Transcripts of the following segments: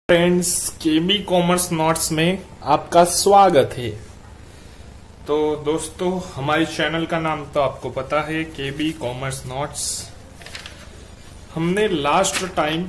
Friends, केबी commerce notes में आपका स्वागत है। तो दोस्तों, हमारे चैनल का नाम तो आपको पता है, केबी कॉमर्स नोट्स। हमने लास्ट टाइम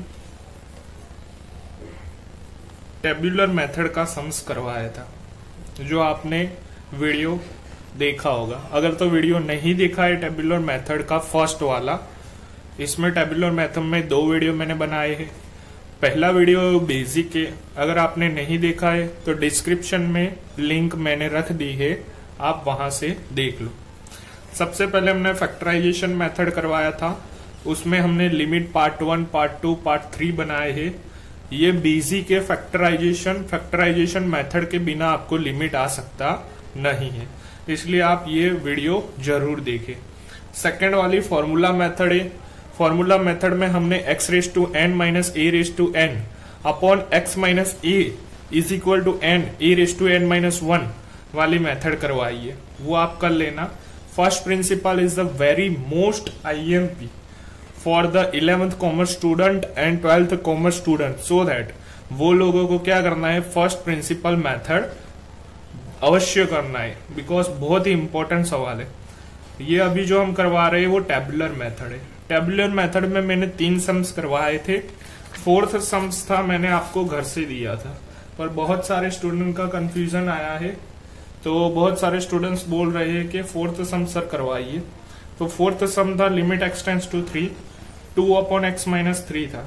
टेबुलर मेथड का सम्स करवाया था, जो आपने वीडियो देखा होगा। अगर तो वीडियो नहीं देखा है टेबुलर मेथड का फर्स्ट वाला, इसमें टेबुलर मेथड में 2 वीडियो मैंने बनाए हैं। पहला वीडियो बेसिक है, अगर आपने नहीं देखा है तो डिस्क्रिप्शन में लिंक मैंने रख दी है, आप वहां से देख लो। सबसे पहले हमने फैक्टराइजेशन मेथड करवाया था, उसमें हमने लिमिट पार्ट 1, पार्ट 2, पार्ट 3 बनाए हैं। ये बेसिक है फैक्टराइजेशन मेथड के बिना आपको लिमिट आ सकता नहीं है, इसलिए आप ये वीडियो जरूर देखें। सेकेंड वाली फॉर्मूला मेथड है। फॉर्मूला मेथड में हमने x raise to n minus a raise to n upon x minus a is equal to n a raise to n minus 1 वाली मेथड करवाई है, वो आप कर लेना। First principle is the very most IMP for the 11th commerce student and 12th commerce student, so that वो लोगों को क्या करना है, फर्स्ट प्रिंसिपल मेथड अवश्य करना है, बिकॉज बहुत ही इंपॉर्टेंट सवाल है। ये अभी जो हम करवा रहे हैं वो टेबुलर मेथड है। टेबुलर मेथड में मैंने 3 सम्स करवाए थे। 4th सम्स था मैंने आपको घर से दिया था, पर बहुत सारे स्टूडेंट का कंफ्यूजन आया है, तो बहुत सारे स्टूडेंट्स बोल रहे हैं कि 4th सम सर करवाइए। तो 4th सम था लिमिट x टेंड्स टू 3, 2 अपॉन x माइनस 3 था।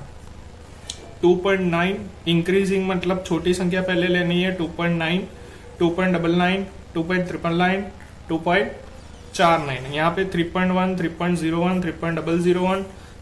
2.9 इंक्रीजिंग मतलब छोटी संख्या पहले लेनी है। 2.9, 2.99, 2.999, 2.49, यहाँ पे 3.1, 3.01, 3.001,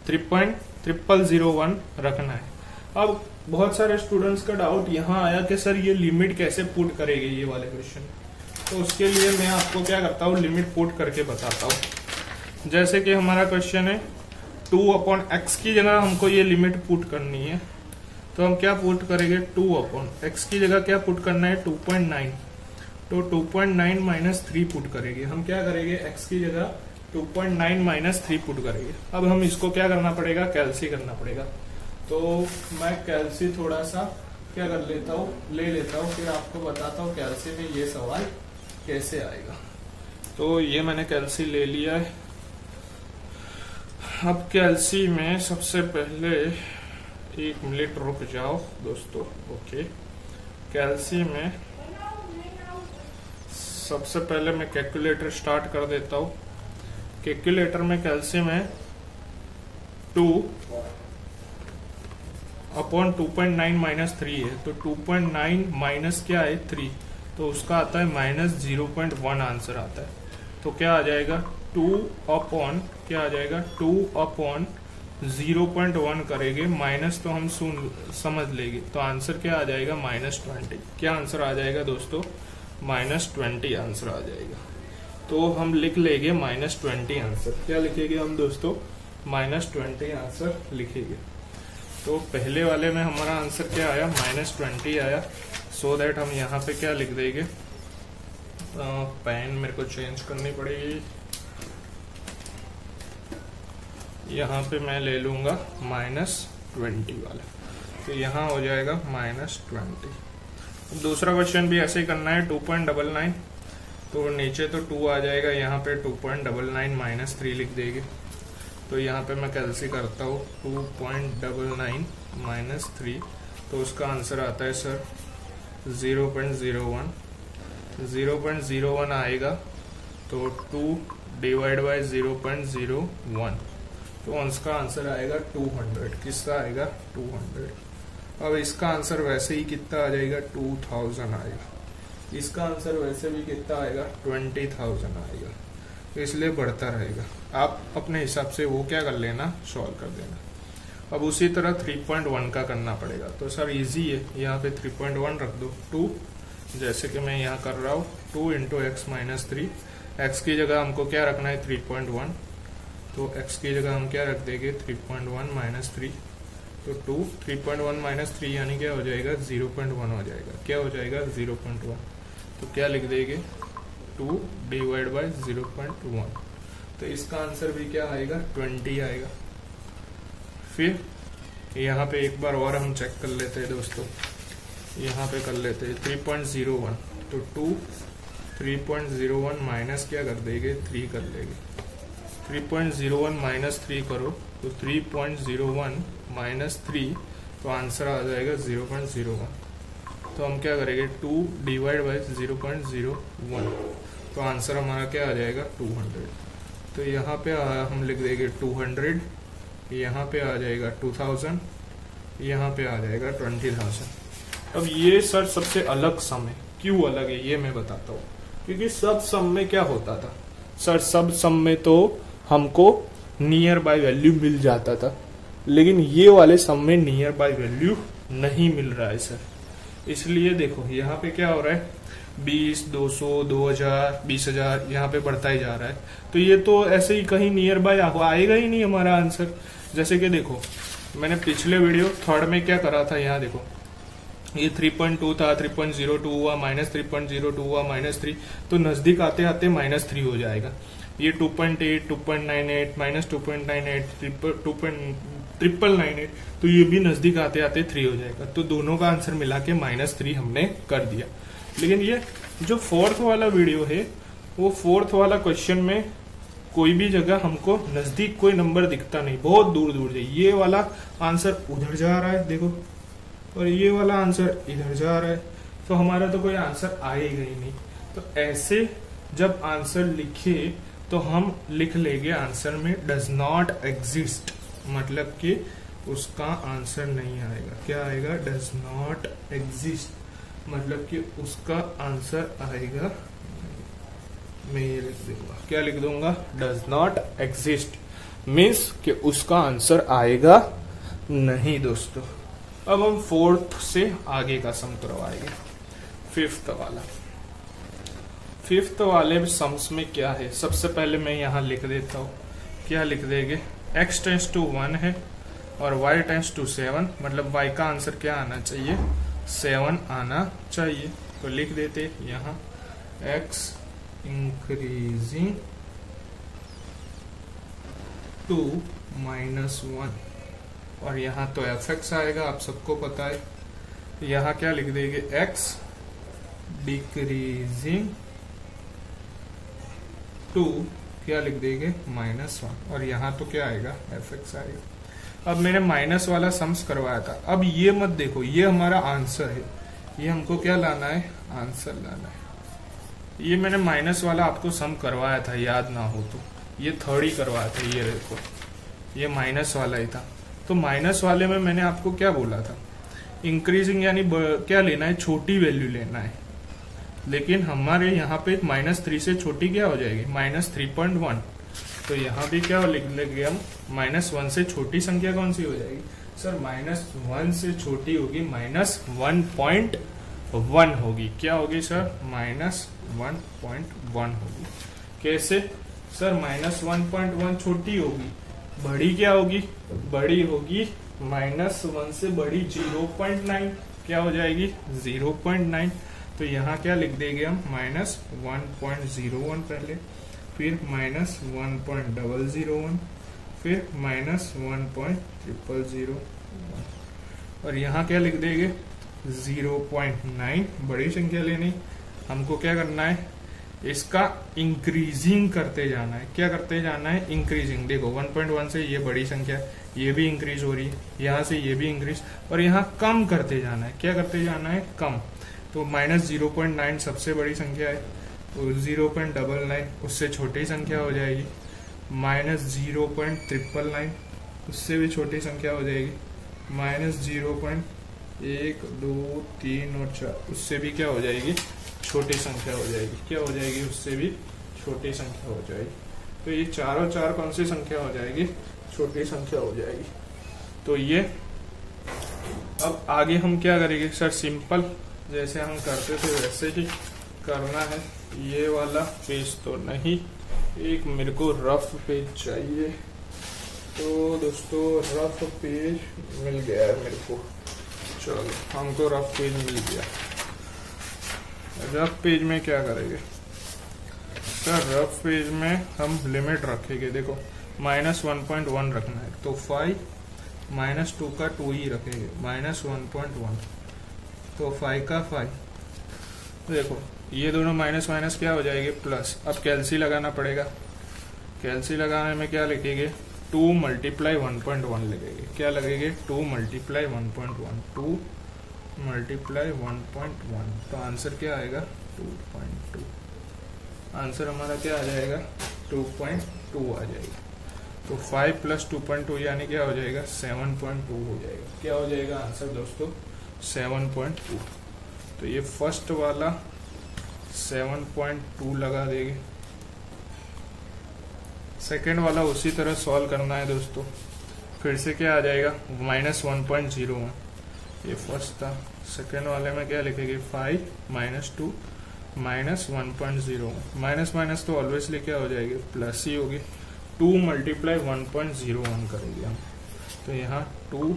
3.001 रखना है। अब बहुत सारे स्टूडेंट्स का डाउट यहाँ आया कि सर ये लिमिट कैसे पुट करेंगे ये वाले क्वेश्चन, तो उसके लिए मैं आपको क्या करता हूँ, लिमिट पुट करके बताता हूँ। जैसे कि हमारा क्वेश्चन है 2 अपॉन एक्स की जगह हमको ये लिमिट पुट करनी है, तो हम क्या पुट करेंगे, 2 अपॉन एक्स की जगह क्या पुट करना है, 2.9, तो 2.9 माइनस 3 पुट करेंगे। हम क्या करेंगे, x की जगह 2.9 माइनस 3 पुट करेंगे। अब हम इसको क्या करना पड़ेगा, कैलसी करना पड़ेगा। तो मैं कैलसी थोड़ा सा क्या कर लेता हूँ, ले लेता हूँ, फिर आपको बताता हूँ कैलसी में ये सवाल कैसे आएगा। तो ये मैंने कैलसी ले लिया है। अब कैलसी में सबसे पहले 1 मिनट रुक जाओ दोस्तों। ओके, कैलसी में सबसे पहले मैं कैलकुलेटर स्टार्ट कर देता हूँ। कैलकुलेटर में कैलसी में 2 अपॉन 2.9 माइनस 3 है, तो 2.9 माइनस क्या है, 3, तो उसका आता है माइनस 0.1 आंसर आता है। तो क्या आ जाएगा, 2 अपॉन क्या आ जाएगा, 2 अपॉन 0.1 करेंगे, माइनस तो हम समझ लेंगे, तो आंसर क्या आ जाएगा, माइनस 20। क्या आंसर आ जाएगा दोस्तों, माइनस 20 आंसर आ जाएगा। तो हम लिख लेंगे माइनस 20 आंसर। क्या लिखेंगे हम दोस्तों, माइनस 20 आंसर लिखेंगे। तो पहले वाले में हमारा आंसर क्या आया, माइनस 20 आया। सो दैट हम यहाँ पे क्या लिख देंगे, पेन मेरे को चेंज करनी पड़ेगी। यहाँ पे मैं ले लूंगा माइनस 20 वाला, तो यहाँ हो जाएगा माइनस 20। दूसरा क्वेश्चन भी ऐसे ही करना है, 2.99, तो नीचे तो 2 आ जाएगा, यहाँ पे 2.99 माइनस 3 लिख देंगे। तो यहाँ पे मैं कैलसी करता हूँ, 2.99 माइनस 3, तो उसका आंसर आता है सर 0.01। 0.01 आएगा, तो 2 डिवाइड बाय 0.01, तो उसका आंसर आएगा 200। किसका आएगा, 200। अब इसका आंसर वैसे ही कितना आ जाएगा, 2000 आएगा। इसका आंसर वैसे भी कितना आएगा, 20,000 आएगा। तो इसलिए बढ़ता रहेगा, आप अपने हिसाब से वो क्या कर लेना, सॉल्व कर देना। अब उसी तरह 3.1 का करना पड़ेगा। तो सर इजी है, यहाँ पे 3.1 रख दो, 2, जैसे कि मैं यहाँ कर रहा हूँ, 2 इंटू एक्स माइनस 3। एक्स की जगह हमको क्या रखना है, 3.1, तो एक्स की जगह हम क्या रख देंगे, 3.1 माइनस 3, तो 2, 3.1 माइनस 3 यानी क्या हो जाएगा, 0.1 हो जाएगा। क्या हो जाएगा, 0.1। तो क्या लिख देंगे, 2 डिवाइड बाय 0.1, तो इसका आंसर भी क्या आएगा, 20 आएगा। फिर यहाँ पे एक बार और हम चेक कर लेते हैं दोस्तों, यहाँ पे कर लेते हैं 3.01, तो 3.01 माइनस क्या कर देंगे, 3 कर लेंगे। 3.01 माइनस 3 करो तो 3.01 माइनस 3, तो आंसर आ जाएगा 0.01। तो हम क्या करेंगे, 2 डिवाइड बाई 0.01, तो आंसर हमारा क्या आ जाएगा 200। तो यहाँ पे हम लिख देंगे 200, यहाँ पे आ जाएगा 2000, यहाँ पे आ जाएगा 20,000। अब ये सर सबसे अलग सम है, क्यों अलग है ये मैं बताता हूँ। क्योंकि सब सम में क्या होता था सर, सब सम में तो हमको नियर बाय वैल्यू मिल जाता था, लेकिन ये वाले सम में नियर बाय वैल्यू नहीं मिल रहा है सर। इसलिए देखो यहाँ पे क्या हो रहा है, 20, 200, 2000, 20,000 यहाँ पे बढ़ता ही जा रहा है। तो ये तो ऐसे ही कहीं नियर बाय आएगा ही नहीं हमारा आंसर। जैसे कि देखो मैंने पिछले वीडियो थर्ड में क्या करा था, यहाँ देखो ये 3.2 था, 3.02 हुआ, माइनस 3.02 हुआ, माइनस 3, तो नजदीक आते आते माइनस 3 हो जाएगा। ये 2.8, 2.98, माइनस 2.98, 3.98, तो ये भी नजदीक आते आते 3 हो जाएगा। तो दोनों का आंसर मिला के -3 हमने कर दिया। लेकिन ये जो फोर्थ वाला वीडियो है, वो फोर्थ वाला क्वेश्चन में कोई भी जगह हमको नजदीक कोई नंबर दिखता नहीं, बहुत दूर दूर से। ये वाला आंसर उधर जा रहा है देखो, और ये वाला आंसर इधर जा रहा है, तो हमारा तो कोई आंसर आएगा ही नहीं। तो ऐसे जब आंसर लिखे तो हम लिख लेंगे आंसर में डज नॉट एग्जिस्ट, मतलब कि उसका आंसर नहीं आएगा। क्या आएगा, डज नॉट एग्जिस्ट, मतलब कि उसका आंसर आएगा। मैं ये लिख दूंगा, क्या लिख दूंगा, डज नॉट एग्जिस्ट मीन्स कि उसका आंसर आएगा नहीं दोस्तों। अब हम फोर्थ से आगे का सम करवाएंगे, फिफ्थ वाला। फिफ्थ वाले सम्स में क्या है, सबसे पहले मैं यहाँ लिख देता हूँ। क्या लिख देंगे, x टेंस टू 1 है और y टेंस टू 7, मतलब y का आंसर क्या आना चाहिए, 7 आना चाहिए। तो लिख देते यहाँ x इंक्रीजिंग टू -1, और यहाँ तो fx आएगा, आप सबको पता है। यहाँ क्या लिख देंगे, x डिक्रीजिंग टू क्या लिख देंगे, -1, और यहाँ तो क्या आएगा, fx आएगा। अब मैंने माइनस वाला सम्स करवाया था। अब ये मत देखो, ये हमारा आंसर है, ये हमको क्या लाना है, आंसर लाना है। ये मैंने माइनस वाला आपको सम करवाया था, याद ना हो तो, ये थर्ड ही करवाया था। ये देखो ये माइनस वाला ही था। तो माइनस वाले में मैंने आपको क्या बोला था, इंक्रीजिंग यानी क्या लेना है, छोटी वैल्यू लेना है। लेकिन हमारे यहाँ पे -3 से छोटी क्या हो जाएगी, -3.1। तो यहाँ भी क्या लिख लेंगे हम, -1 से छोटी संख्या कौन सी हो जाएगी सर, -1 से छोटी होगी -1.1 होगी। क्या होगी सर, -1.1 होगी। कैसे सर, -1.1 छोटी होगी, बड़ी क्या होगी, बड़ी होगी -1 से बड़ी 0.9, क्या हो जाएगी 0.9। तो यहाँ क्या लिख देंगे हम, -1.01 पहले, फिर -1.001, फिर -1.001, और यहाँ क्या लिख देंगे 0.9, बड़ी संख्या लेनी। हमको क्या करना है, इसका इंक्रीजिंग करते जाना है। क्या करते जाना है, इंक्रीजिंग। देखो 1.1 से ये बड़ी संख्या, ये भी इंक्रीज हो रही है, यहाँ से ये भी इंक्रीज, और यहाँ कम करते जाना है। क्या करते जाना है, कम। तो -0.9 सबसे बड़ी संख्या है, तो 0.99 उससे छोटी संख्या हो जाएगी, -0.999 उससे भी छोटी संख्या हो जाएगी, -0.1, 2, 3 और 4 उससे भी क्या हो जाएगी, छोटी संख्या हो जाएगी। क्या हो जाएगी, उससे भी छोटी संख्या हो जाएगी। तो ये चारों चार कौन सी संख्या हो जाएगी, छोटी संख्या हो जाएगी। तो ये अब आगे हम क्या करेंगे सर, सिंपल जैसे हम करते थे वैसे ही करना है। ये वाला पेज तो नहीं, एक मेरे को रफ पेज चाहिए। तो दोस्तों रफ पेज मिल गया है मेरे को, चलो हमको रफ पेज मिल गया। रफ पेज में क्या करेंगे सर, रफ पेज में हम लिमिट रखेंगे। देखो -1.1 रखना है, तो 5 -2 का 2 ही रखेंगे, -1.1, तो 5 का 5। देखो ये दोनों माइनस माइनस क्या हो जाएंगे प्लस। अब कैलसी लगाना पड़ेगा। कैलसी लगाने में क्या लिखेंगे, 2 मल्टीप्लाई 1.1 लगेंगे। क्या लगेंगे, 2 मल्टीप्लाई 1.1, 2 मल्टीप्लाई 1.1, तो आंसर क्या आएगा 2.2। आंसर हमारा क्या आ जाएगा 2.2 आ जाएगा। तो 5 + 2.2 यानी क्या हो जाएगा 7.2 हो जाएगा। क्या हो जाएगा आंसर दोस्तों 7.2। तो ये फर्स्ट वाला 7.2 लगा देंगे। सेकेंड वाला उसी तरह सॉल्व करना है दोस्तों। फिर से क्या आ जाएगा -1.01, ये फर्स्ट था। सेकेंड वाले में क्या लिखेंगे 5 - 2 -1.0, माइनस माइनस तो ऑलवेजली क्या हो जाएगी प्लस ही होगी। 2 मल्टीप्लाई 1.01 करेंगे हम, तो यहाँ 2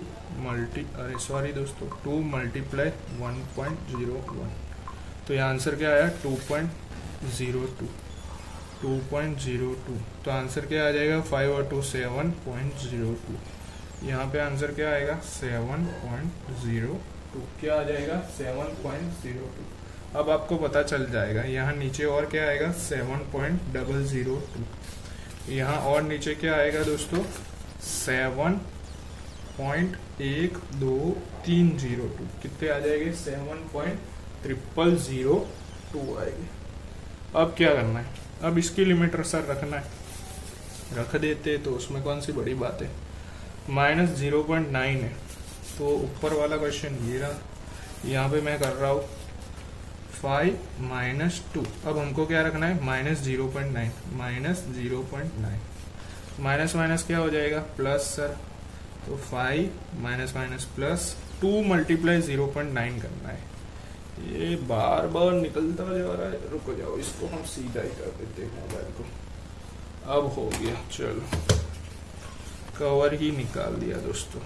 मल्टीप्लाई 1.01, तो यहाँ आंसर क्या आया 2.02। तो आंसर क्या आ जाएगा 5 और 2 7.02। यहाँ पे आंसर क्या आएगा 7.02। क्या आ जाएगा 7.02। अब आपको पता चल जाएगा। यहाँ नीचे और क्या आएगा 7.002। यहाँ और नीचे क्या आएगा दोस्तों 7.12302। कितने आ जाएंगे 7.0002 आएगी। अब क्या करना है, अब इसकी लिमिट सर रखना है, रख देते तो उसमें कौन सी बड़ी बात है। -0.9 है, तो ऊपर वाला क्वेश्चन ये रहा। यहाँ पे मैं कर रहा हूँ 5 - 2। अब हमको क्या रखना है -0.9, माइनस माइनस क्या हो जाएगा प्लस सर। तो 5 माइनस प्लस 2 मल्टीप्लाई 0.9 करना है। ये बार बार निकलता जा रहा है, रुको जाओ, इसको हम सीधा ही कर देते हैं मोबाइल को। अब हो गया, चलो कवर ही निकाल दिया दोस्तों।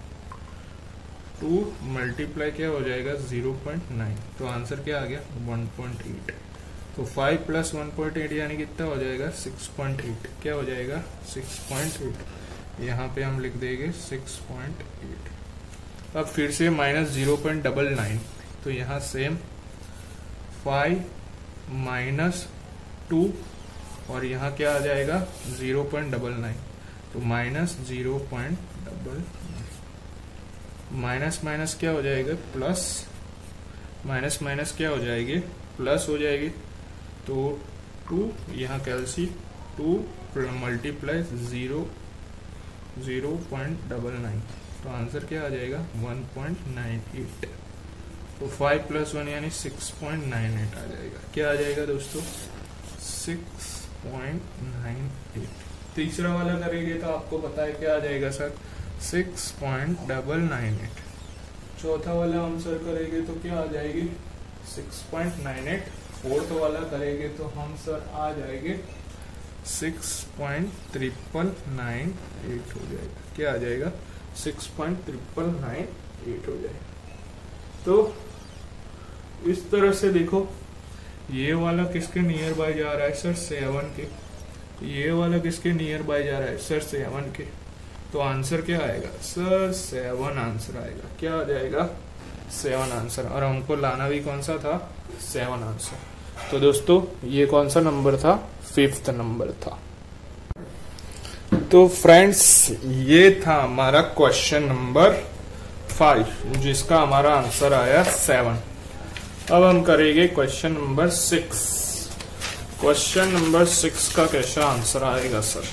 2 मल्टीप्लाई क्या हो जाएगा 0.9, तो आंसर क्या आ गया 1.8। तो 5 + 1.8 यानी कितना हो जाएगा 6.8। क्या हो जाएगा 6.8। यहाँ पे हम लिख देंगे 6.8। अब फिर से -0.99, तो यहाँ सेम 5 - 2 और यहाँ क्या आ जाएगा 0.99, तो -0.99। माइनस माइनस क्या हो जाएगा प्लस, माइनस माइनस क्या हो जाएगी प्लस हो जाएगी। तो 2 यहाँ कैलसी 2 मल्टीप्लाई 0.99, तो आंसर क्या आ जाएगा 1.98। तो 5 + 1 यानी 6.98 आ जाएगा। क्या आ जाएगा दोस्तों 6.98। तीसरा वाला करेंगे तो आपको पता है क्या आ जाएगा सर 6.98। चौथा वाला हम सर करेंगे तो क्या आ जाएगी 6.98। फोर्थ वाला करेंगे तो हम सर आ जाएंगे 6.9998 हो जाएगा। क्या आ जाएगा 6.9998 हो जाएगा। तो इस तरह से देखो, ये वाला किसके नियर बाय जा रहा है सर 7 के, ये वाला किसके नियर बाय जा रहा है सर 7 के। तो आंसर क्या आएगा सर 7 आंसर आएगा। क्या आ जाएगा 7 आंसर, और हमको लाना भी कौन सा था 7 आंसर। तो दोस्तों ये कौन सा नंबर था 5th नंबर था। तो फ्रेंड्स ये था हमारा क्वेश्चन नंबर 5 जिसका हमारा आंसर आया 7। अब हम करेंगे क्वेश्चन नंबर 6। क्वेश्चन नंबर 6 का कैसा आंसर आएगा सर,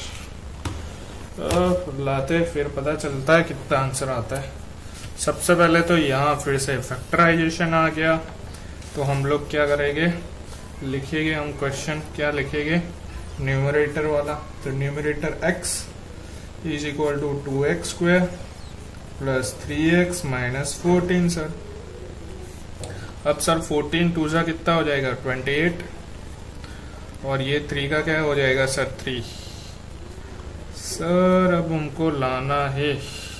लाते फिर पता चलता है कितना आंसर आता है। सबसे पहले तो यहाँ फिर से फैक्टराइजेशन आ गया, तो हम लोग क्या करेंगे लिखेंगे हम क्वेश्चन, क्या लिखेंगे न्यूमरेटर वाला। तो numerator x = 2x² + 3x - 14 sir. अब सर 14 2 जा कितना हो जाएगा 28, और ये 3 का क्या हो जाएगा सर 3 सर। अब हमको लाना है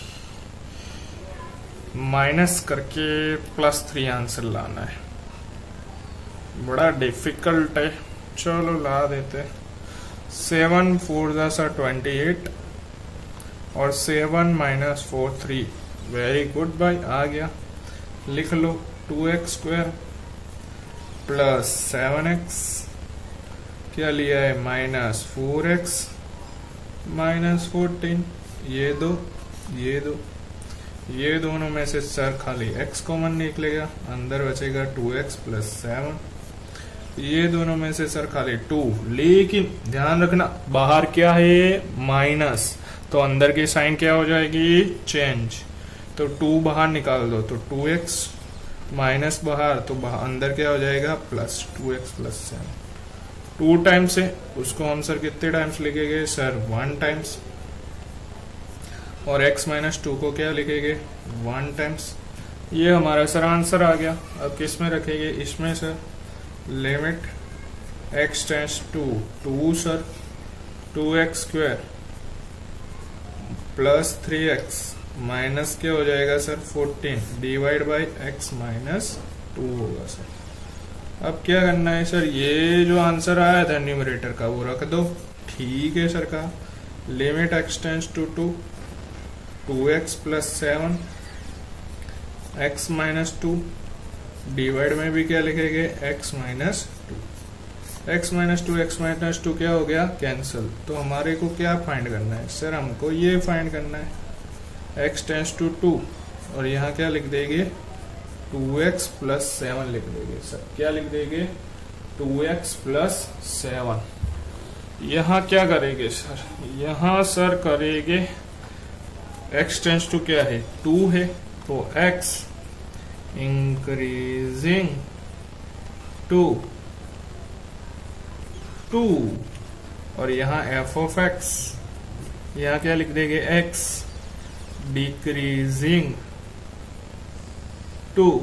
माइनस करके +3 आंसर लाना है, बड़ा डिफिकल्ट है। चलो ला देते। 7 4 जा 28, और 7 माइनस 4 3। वेरी गुड भाई, आ गया। लिख लो 2x² प्लस 7x, क्या लिया है माइनस 4x माइनस 14। ये दो ये दो, ये दोनों में से सर खाली x कॉमन निकलेगा, अंदर बचेगा 2x प्लस 7। ये दोनों में से सर खाली 2, लेकिन ध्यान रखना बाहर क्या है माइनस, तो अंदर की साइन क्या हो जाएगी चेंज। तो 2 बाहर निकाल दो तो 2x, माइनस बाहर तो अंदर क्या हो जाएगा प्लस 2x प्लस 7। 2 टाइम्स है, उसको हम सर कितने टाइम्स लिखेंगे सर 1 टाइम्स, और x माइनस 2 को क्या लिखेंगे 1 टाइम्स। ये हमारा सर आंसर आ गया। अब किस में रखेंगे, इसमें sir limit x tends to 2 sir 2x² plus 3x minus क्या हो जाएगा sir 14 divide by x minus 2 होगा सर। अब क्या करना है सर, ये जो आंसर आया था न्यूमरेटर का वो रख दो, ठीक है सर का। Limit x tends to 2x plus 7 x minus 2 divide में भी क्या लिखेंगे x माइनस 2। x माइनस 2 क्या हो गया कैंसिल। तो हमारे को क्या फाइंड करना है सर, हमको ये फाइंड करना है x टेंड्स टू 2, और यहाँ क्या लिख देंगे 2x प्लस 7 लिख देंगे सर। क्या लिख देंगे 2x प्लस 7। यहाँ क्या करेंगे सर, यहाँ सर करेंगे x टेंड्स टू क्या है 2 है, तो x इंक्रीजिंग टू 2, और यहाँ f ऑफ x, यहाँ क्या लिख देंगे x डिक्रीजिंग टू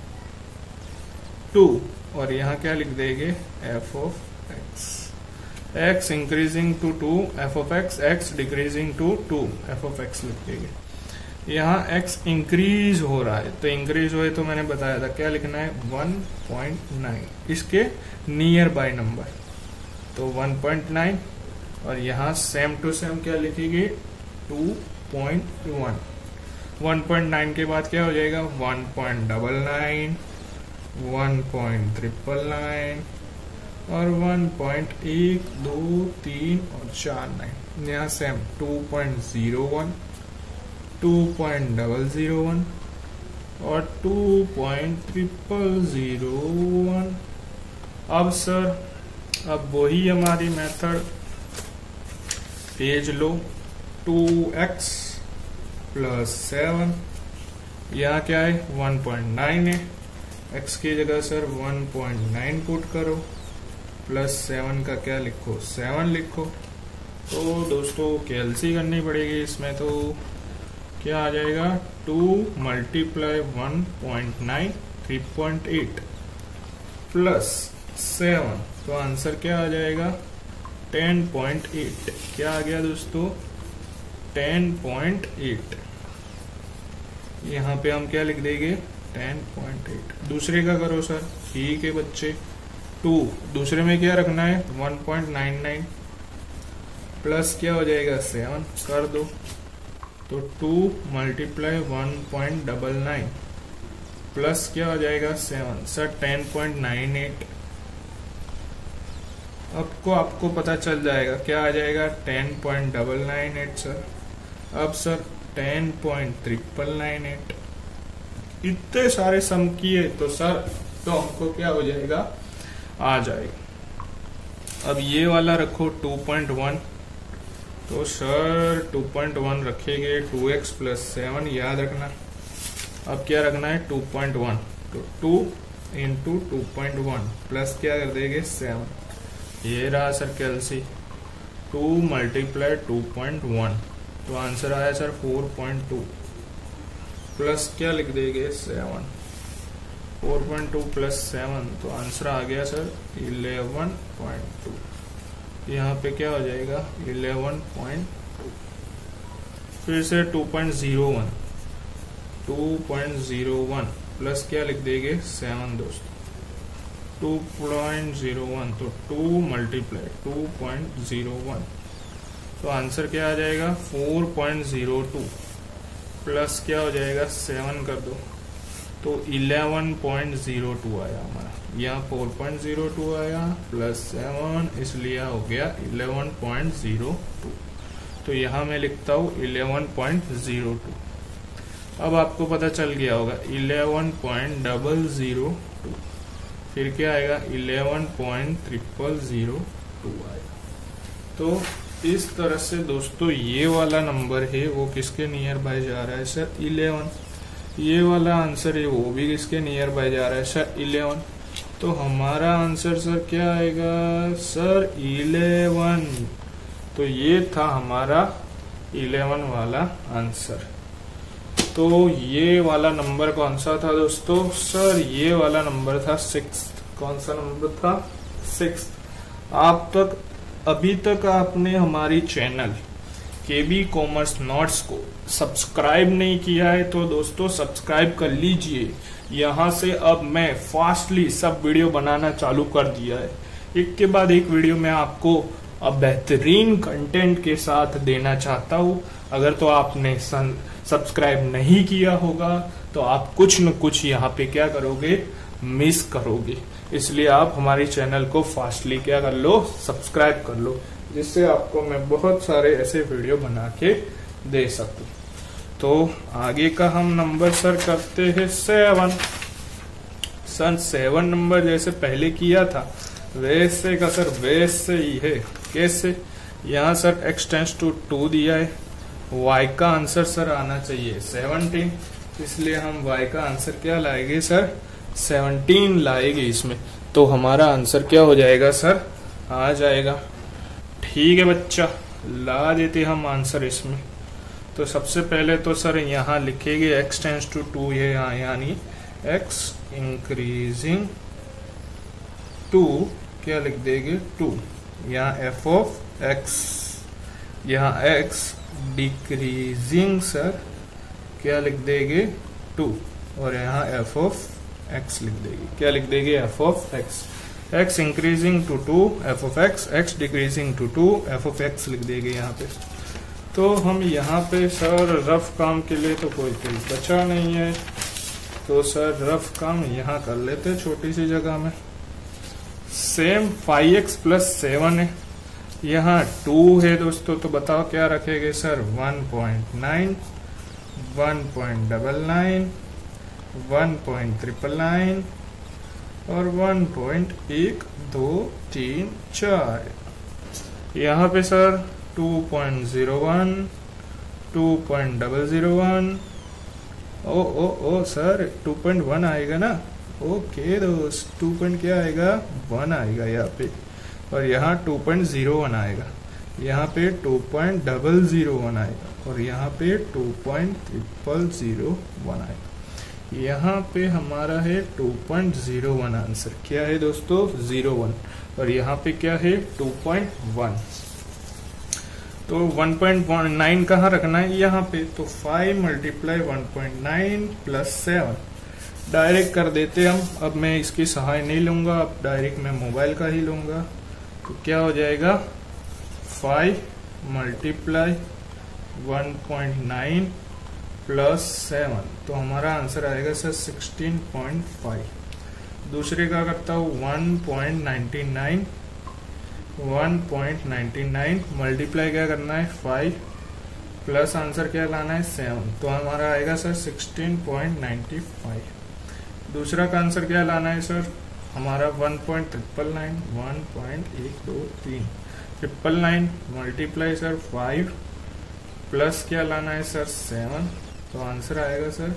2, और यहाँ क्या लिख देंगे f of x, x increasing to 2 f of x, x decreasing to 2 f of x लिख देंगे। यहाँ x इंक्रीज हो रहा है, तो इंक्रीज हुए तो मैंने बताया था क्या लिखना है 1.9, इसके नियर बाय नंबर, तो 1.9, और यहाँ सेम टू सेम क्या लिखेंगे 2.1। 1.9 के बाद क्या हो जाएगा 1.99, 1.999 और 1.1 2 3 और 4 9। यहाँ सेम 2.01, 2.001 और 2.001। अब सर अब वही हमारी मेथड पेज लो 2x प्लस 7, यहाँ क्या है 1.9 है, x की जगह सर 1.9 पुट करो, प्लस 7 का क्या लिखो 7 लिखो। तो दोस्तों कैलसी करनी पड़ेगी इसमें, तो क्या आ जाएगा 2 मल्टीप्लाई 1.9 3.8 प्लस 7, तो आंसर क्या आ जाएगा 10.8। क्या आ गया दोस्तों 10.8। यहाँ पे हम क्या लिख देंगे 10.8। दूसरे का करो सर, ठीक है बच्चे 2, दूसरे में क्या रखना है 1.99 प्लस क्या हो जाएगा 7 कर दो, तो 2 मल्टीप्लाई 1.99 प्लस क्या हो जाएगा 7 सर 10.98। आपको पता चल जाएगा क्या आ जाएगा 10.998 सर। अब सर 10.998 इतने सारे सम किए तो सर तो हमको क्या हो जाएगा आ जाएगा। अब ये वाला रखो 2.1, तो सर 2.1 रखेंगे 2x प्लस 7 याद रखना। अब क्या रखना है 2.1, तो 2 इंटू 2.1 प्लस क्या कर देंगे 7, ये रहा सर कैलसी 2 मल्टीप्लाई 2.1, तो आंसर आया सर 4.2 प्लस क्या लिख देंगे 7, 4.2 प्लस 7, तो आंसर आ गया सर 11.2। यहाँ पे क्या हो जाएगा 11.2। फिर से 2.01 प्लस क्या लिख देंगे 7 दोस्तों 2.01, तो 2 मल्टीप्लाई 2.01 तो आंसर क्या आ जाएगा 4.02 प्लस क्या हो जाएगा 7 कर दो तो 11.02 आया हमारा। यहाँ 4.02 आया प्लस 7 इसलिए हो गया 11.02। तो यहाँ मैं लिखता हूँ 11.02। अब आपको पता चल गया होगा 11.002 फिर क्या आएगा 11.0002 आएगा। तो इस तरह से दोस्तों ये वाला नंबर है वो किसके नियर बाय जा रहा है सर 11। ये वाला आंसर है वो भी किसके नियर बाय जा रहा है सर 11। तो हमारा आंसर सर क्या आएगा सर 11। तो ये था हमारा 11 वाला आंसर। तो ये वाला नंबर कौन सा था दोस्तों सर ये वाला नंबर था 6। कौन सा नंबर था 6। अभी तक आपने हमारी चैनल केबी कॉमर्स नोट्स को सब्सक्राइब नहीं किया है तो दोस्तों सब्सक्राइब कर लीजिए। यहाँ से अब मैं फास्टली सब वीडियो बनाना चालू कर दिया है। एक के बाद एक वीडियो मैं आपको अब बेहतरीन कंटेंट के साथ देना चाहता हूँ। अगर तो आपने सब्सक्राइब नहीं किया होगा तो आप कुछ न कुछ यहाँ पे क्या करोगे मिस करोगे। इसलिए आप हमारी चैनल को फास्टली क्या कर लो सब्सक्राइब कर लो, जिससे आपको मैं बहुत सारे ऐसे वीडियो बना के दे सकूं। तो आगे का हम नंबर सर करते हैं 7। सन 7 नंबर जैसे पहले किया था वैसे का सर वैसे ही है। कैसे यहाँ सर x टेंस टू 2 दिया है, y का आंसर सर आना चाहिए 17, इसलिए हम y का आंसर क्या लाएंगे सर 17 लाएंगे इसमें। तो हमारा आंसर क्या हो जाएगा सर आ जाएगा। ठीक है बच्चा, ला देते हम आंसर इसमें। तो सबसे पहले तो सर यहाँ लिखेंगे x टेंस टू 2 है यानी x इंक्रीजिंग टू क्या लिख देंगे 2, यहाँ f ऑफ x, यहाँ x डिक्रीजिंग सर क्या लिख देंगे 2 और यहाँ f ऑफ x लिख देंगे। क्या लिख देंगे f of x, x increasing to 2 f of x, x decreasing to 2 f of x लिख देंगे यहाँ पे। तो हम यहाँ पे सर रफ काम के लिए तो कोई बचा नहीं है, तो सर रफ काम यहाँ कर लेते छोटी सी जगह में। सेम 5x प्लस 7 है, यहाँ 2 है दोस्तों, तो बताओ क्या रखेंगे सर 1.9, 1.99, 1.999 और 1.1234। यहाँ पे सर 2.01, 2.001, ओ सर 2.1 आएगा ना। ओके दोस्त 2 पॉइंट क्या आएगा 1 आएगा यहाँ पे, और यहाँ 2.01 आएगा, यहाँ पे 2.001 आएगा और यहाँ पे 2.001 आएगा। यहाँ पे हमारा है 2.01 आंसर। क्या है दोस्तों 01 और यहाँ पे क्या है 2.1। तो 1.9 कहाँ रखना है यहाँ पे, तो 5 मल्टीप्लाई 1.9 प्लस 7 डायरेक्ट कर देते हम। अब मैं इसकी सहाय नहीं लूंगा, अब डायरेक्ट मैं मोबाइल का ही लूंगा। तो क्या हो जाएगा 5 मल्टीप्लाई 1.9 प्लस 7, तो हमारा आंसर आएगा सर 16.5। दूसरे का करता हूँ 1.99, 1.99 मल्टीप्लाई क्या करना है 5 प्लस आंसर क्या लाना है 7, तो हमारा आएगा सर 16.95। दूसरा का आंसर क्या लाना है सर हमारा 1.999, 1.123 999 मल्टीप्लाई सर 5 प्लस क्या लाना है सर 7, तो आंसर आएगा सर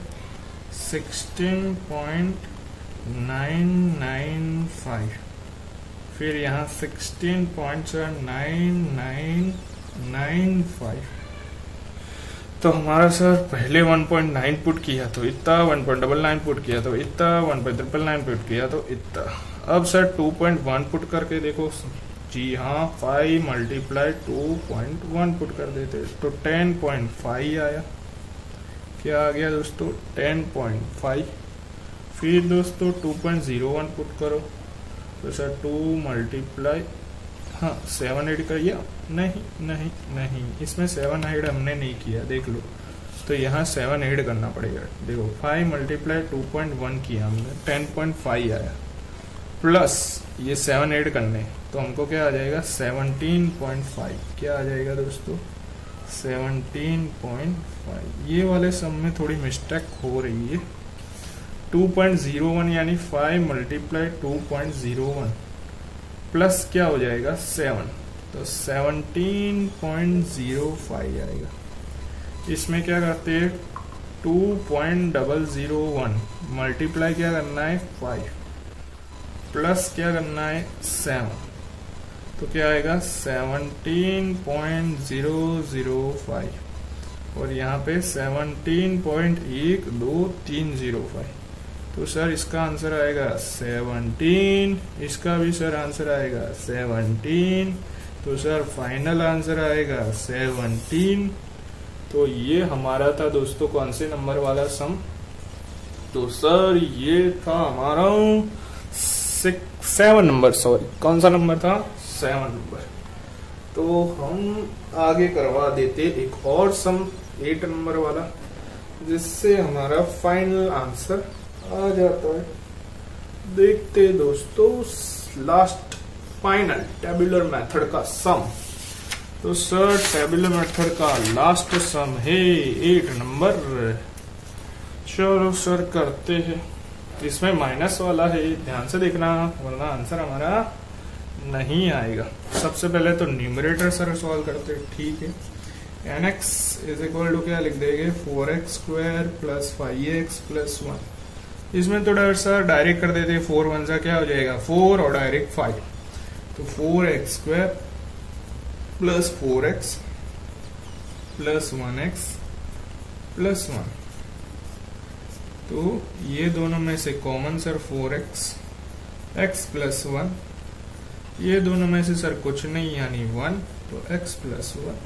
16.995। फिर यहाँ 16.9995। तो हमारा सर पहले 1.9 पुट किया तो इतना, 1.99 पुट किया तो इतना, 1.999 पुट किया तो इतना। अब सर 2.1 पुट करके देखो जी हाँ, 5 मल्टीप्लाई 2.1 पुट कर देते तो 10.5 आया। क्या आ गया दोस्तों 10.5। फिर दोस्तों 2.01 पुट करो तो सर 2 मल्टीप्लाई हाँ 7 ऐड करिए, नहीं नहीं नहीं, इसमें 7 ऐड हमने नहीं किया, देख लो। तो यहाँ 7 ऐड करना पड़ेगा। देखो 5 मल्टीप्लाई 2.1 किया हमने, 10.5 आया, प्लस ये 7 ऐड करने, तो हमको क्या आ जाएगा 17.5। क्या आ जाएगा दोस्तों 17.5। ये वाले सम में थोड़ी मिस्टेक हो रही है। 2.01 यानी 5 मल्टीप्लाई 2.01 प्लस क्या हो जाएगा 7, तो 17.05 आएगा। इसमें क्या करते हैं 2.001 मल्टीप्लाई क्या करना है 5 प्लस क्या करना है 7, तो क्या आएगा 17.005 और यहाँ पे 17.12305। तो सर इसका आंसर आएगा 17, इसका भी सर आंसर आएगा 17, तो सर फाइनल आंसर आएगा 17। तो ये हमारा था दोस्तों कौन से नंबर वाला सम, तो सर ये था हमारा 7 नंबर, सॉरी कौन सा नंबर था 7 नंबर। तो हम आगे करवा देते एक और सम 8 नंबर वाला, जिससे हमारा फाइनल आंसर आ जाता है। देखते दोस्तों लास्ट फाइनल टेबुलर मेथड का सम। तो सर टेबुलर मेथड का लास्ट सम है 8 नंबर। चलो सर करते हैं। इसमें माइनस वाला है, ध्यान से देखना वरना आंसर हमारा नहीं आएगा। सबसे पहले तो न्यूमरेटर सर सॉल्व करते हैं, ठीक है। nx इज इक्वल टू क्या लिख देंगे 4x square plus 5x plus 1। इसमें तो सर डायरेक्ट कर देते, 4 1 सा क्या हो जाएगा 4 और डायरेक्ट 5, तो 4x square plus 4x plus 1x plus 1। तो ये दोनों में से common sir 4x x plus 1, ये दोनों में से सर कुछ नहीं यानी 1, तो x प्लस 1,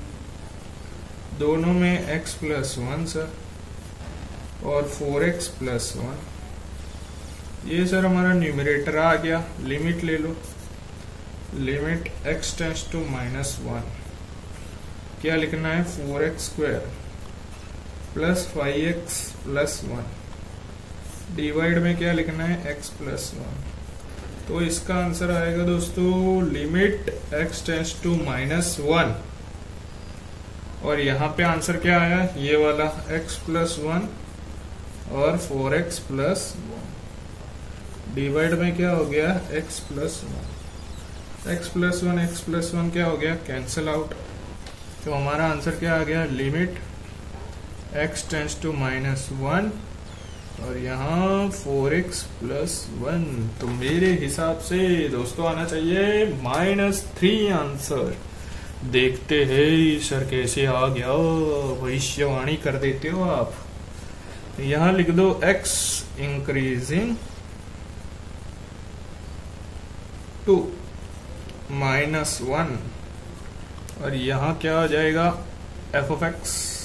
दोनों में x प्लस 1 सर और 4x प्लस 1। ये सर हमारा न्यूमरेटर आ गया। लिमिट ले लो, लिमिट x टेंड्स टू -1, क्या लिखना है 4x square plus 5x plus 1 divide में क्या लिखना है x प्लस 1। तो इसका आंसर आएगा दोस्तों लिमिट x टेंड्स टू -1 और यहाँ पे आंसर क्या आया ये वाला x प्लस 1 और 4x प्लस 1 डिवाइड में क्या हो गया x प्लस 1। x प्लस 1 क्या हो गया कैंसिल आउट। तो हमारा आंसर क्या आ गया लिमिट x टेंड्स टू -1 और यहाँ 4x प्लस 1। तो मेरे हिसाब से दोस्तों आना चाहिए -3 आंसर। देखते हैं सर कैसे आ गया, भविष्यवाणी कर देते हो आप। यहाँ लिख दो x इंक्रीजिंग टू -1 और यहाँ क्या आ जाएगा f of x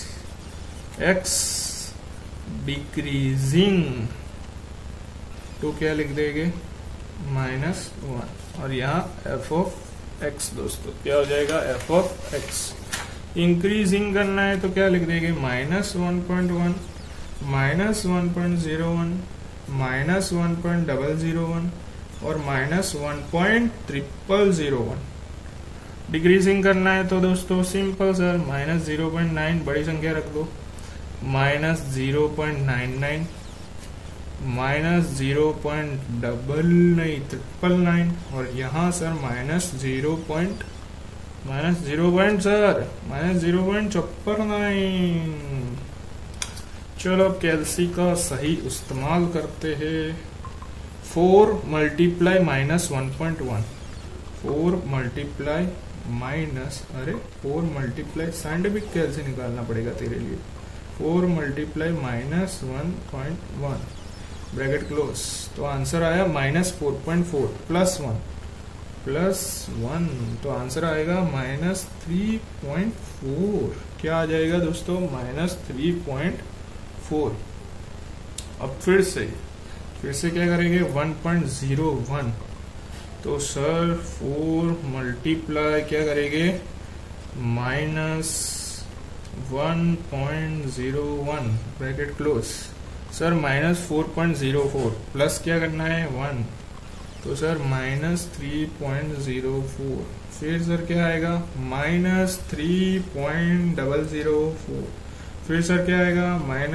decreasing to क्या लिख देंगे -1 और यहाँ f ऑफ x दोस्तों क्या हो जाएगा f ऑफ x। इंक्रीजिंग करना है तो क्या लिख देंगे -1.1 -1.01 -1.001 और -1.0001। डिक्रीजिंग करना है तो दोस्तों सिंपल सर -0.9 बड़ी संख्या रख दो, -0.99 -0.999 और यहाँ सर -0.54। चलो अब कैलसी का सही इस्तेमाल करते हैं। 4 मल्टीप्लाई -1.1 4 मल्टीप्लाई साइंटिफिक कैलसी निकालना पड़ेगा तेरे लिए। 4 मल्टीप्लाई -1.1 ब्रैकेट क्लोज, तो आंसर आया -4.4 प्लस 1 तो आंसर आएगा -3.4। क्या आ जाएगा दोस्तों -3.4। अब फिर से क्या करेंगे 1.01, तो सर 4 मल्टीप्लाई क्या करेंगे -1.01 ब्रैकेट क्लोज। सर -4.04 प्लस क्या करना है 1, तो सर -3.04। फिर सर क्या आएगा -3.004। फिर सर क्या आएगा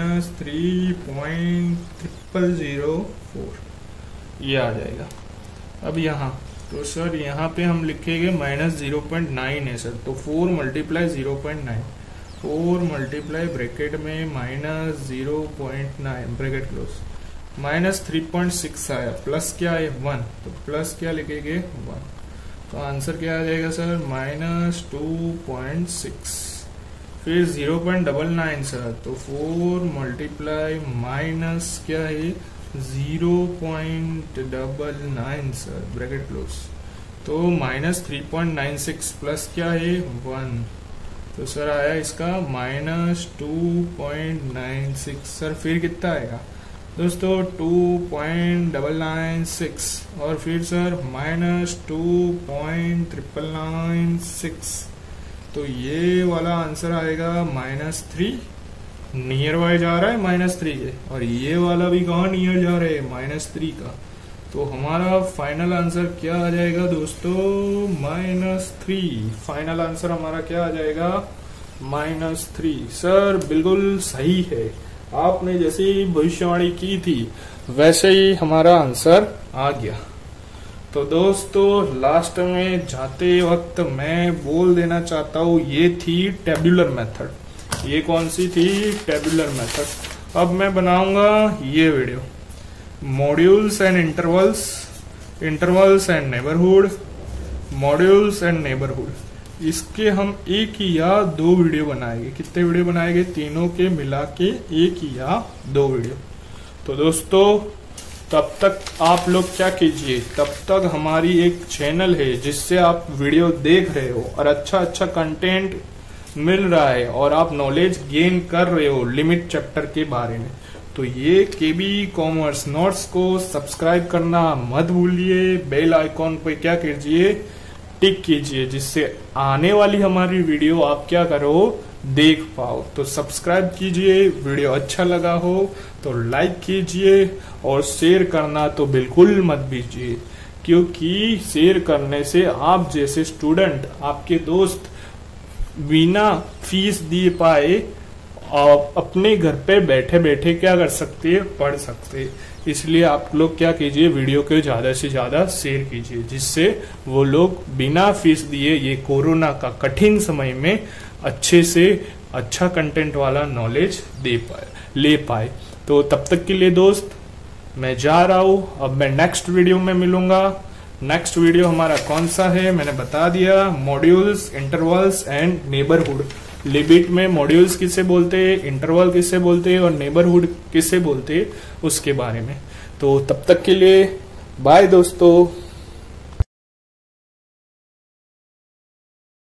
-3.0004। ये आ जाएगा। अब यहाँ तो सर यहाँ पे हम लिखेंगे -0.9 है सर, तो 4 मल्टीप्लाई 0.9, 4 मल्टीप्लाई ब्रैकेट में -0.9 ब्रैकेट क्लोज, -3.6 आया, प्लस क्या है 1, तो प्लस क्या लिखेंगे 1, तो आंसर क्या आ जाएगा सर -2.6। फिर 0.99 सर, तो 4 मल्टीप्लाई माइनस क्या है 0.99 सर ब्रैकेट क्लोज, तो -3.96 प्लस क्या है 1, तो सर आया इसका -2.96 सर। फिर कितना आएगा दोस्तों 2.996 और फिर सर -2.996, तो ये वाला आंसर आएगा -3, नियर बाय जा रहा है -3 के, और ये वाला भी कहाँ नियर जा रहे हैं -3 का, तो हमारा फाइनल आंसर क्या आ जाएगा दोस्तों -3। फाइनल आंसर हमारा क्या आ जाएगा -3। सर बिल्कुल सही है, आपने जैसे भविष्यवाणी की थी वैसे ही हमारा आंसर आ गया। तो दोस्तों लास्ट में जाते वक्त मैं बोल देना चाहता हूँ, ये थी टेबुलर मेथड। ये कौन सी थी टेबुलर मेथड। अब मैं बनाऊंगा ये video modulus and intervals, intervals and neighbourhood, modulus and neighbourhood, इसके हम एक या दो वीडियो बनाएंगे। कितने वीडियो बनाएंगे, तीनों के मिला के एक या दो वीडियो। तो दोस्तों तब तक आप लोग क्या कीजिए, तब तक हमारी एक चैनल है जिससे आप वीडियो देख रहे हो और अच्छा अच्छा कंटेंट मिल रहा है और आप नॉलेज गेन कर रहे हो लिमिट चैप्टर के बारे में, तो ये केबी कॉमर्स नोट्स को सब्सक्राइब करना मत भूलिए। बेल आइकॉन पे क्या कीजिए, टिक कीजिए, जिससे आने वाली हमारी वीडियो आप क्या करो, देख पाओ। तो सब्सक्राइब कीजिए, वीडियो अच्छा लगा हो तो लाइक कीजिए और शेयर करना तो बिल्कुल मत भूलिए, क्योंकि शेयर करने से आप जैसे स्टूडेंट, आपके दोस्त बिना फीस दिए पाए आप अपने घर पे बैठे बैठे क्या कर सकते हैं, पढ़ सकते हैं। इसलिए आप लोग क्या कीजिए, वीडियो को ज्यादा से ज्यादा शेयर कीजिए, जिससे वो लोग बिना फीस दिए ये कोरोना का कठिन समय में अच्छे से अच्छा कंटेंट वाला नॉलेज ले पाए। तो तब तक के लिए दोस्त मैं जा रहा हूं, अब मैं नेक्स्ट वीडियो में मिलूंगा। नेक्स्ट वीडियो हमारा कौन सा है मैंने बता दिया, modulus, intervals and neighbourhood. Limit में मॉड्यूल्स किसे बोलते हैं, इंटरवल किसे बोलते हैं और नेबरहुड किसे बोलते हैं, उसके बारे में। तो तब तक के लिए बाय दोस्तों।